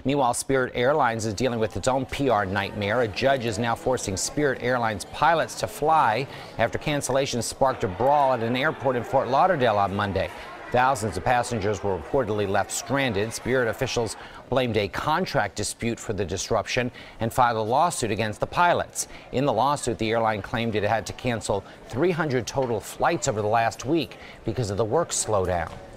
Meanwhile, Spirit Airlines is dealing with its own PR nightmare. A judge is now forcing Spirit Airlines pilots to fly after cancellations sparked a brawl at an airport in Fort Lauderdale on Monday. Thousands of passengers were reportedly left stranded. Spirit officials blamed a contract dispute for the disruption and filed a lawsuit against the pilots. In the lawsuit, the airline claimed it had to cancel 300 total flights over the last week because of the work slowdown.